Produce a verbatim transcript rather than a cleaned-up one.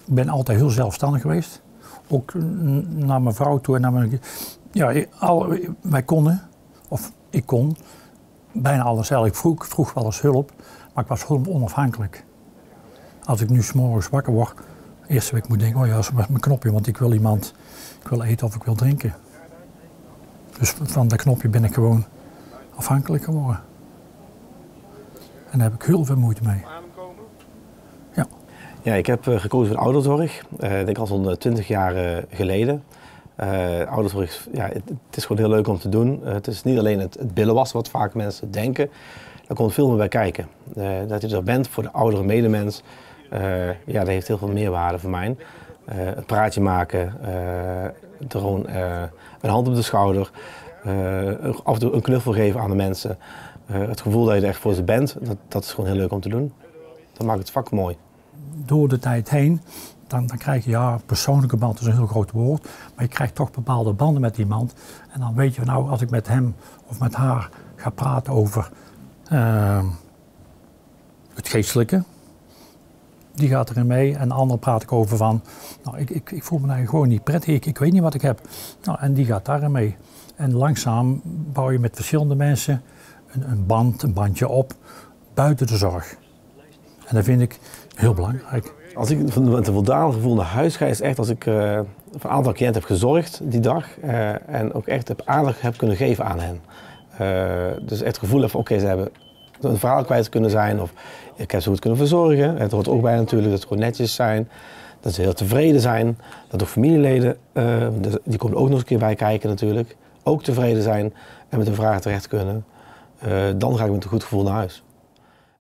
Ik ben altijd heel zelfstandig geweest. Ook naar mijn vrouw toe en naar mijn... Ja, al, wij konden, of ik kon, bijna alles zelf. Ik vroeg, vroeg wel eens hulp, maar ik was gewoon onafhankelijk. Als ik nu 's morgens wakker word, de eerste week moet ik denken, oh ja, dat is mijn knopje, want ik wil iemand, ik wil eten of ik wil drinken. Dus van dat knopje ben ik gewoon afhankelijk geworden. En daar heb ik heel veel moeite mee. Ja. Ja, ik heb uh, gekozen voor de ouderzorg. Uh, ik denk al zo'n twintig jaar uh, geleden. Uh, ouderzorg, ja, het, het is gewoon heel leuk om te doen. Uh, het is niet alleen het, het billen wassen wat vaak mensen denken. Daar komt veel meer bij kijken. Uh, dat je er bent voor de oudere medemens, uh, ja, dat heeft heel veel meerwaarde voor mij. Uh, een praatje maken, uh, gewoon, uh, een hand op de schouder, uh, af en toe een knuffel geven aan de mensen. Uh, het gevoel dat je er echt voor ze bent, dat, dat is gewoon heel leuk om te doen. Dat maakt het vak mooi. Door de tijd heen, dan, dan krijg je, ja, persoonlijke band is een heel groot woord, maar je krijgt toch bepaalde banden met iemand. En dan weet je, nou, als ik met hem of met haar ga praten over uh, het geestelijke, die gaat erin mee. En de ander praat ik over van, nou, ik, ik, ik voel me eigenlijk gewoon niet prettig, ik, ik weet niet wat ik heb. Nou, en die gaat daarin mee. En langzaam bouw je met verschillende mensen een, een band, een bandje op, buiten de zorg. En dat vind ik heel belangrijk. Als ik met een voldaan gevoel naar huis ga, is echt als ik uh, voor een aantal cliënten heb gezorgd die dag. Uh, en ook echt heb aandacht heb kunnen geven aan hen. Uh, dus echt het gevoel heb van, oké, okay, ze hebben een verhaal kwijt kunnen zijn. Of ik heb ze goed kunnen verzorgen. Het hoort ook bij natuurlijk dat ze gewoon netjes zijn. Dat ze heel tevreden zijn. Dat ook familieleden, uh, die komen ook nog eens een keer bij kijken natuurlijk. Ook tevreden zijn en met een vraag terecht kunnen. Uh, dan ga ik met een goed gevoel naar huis.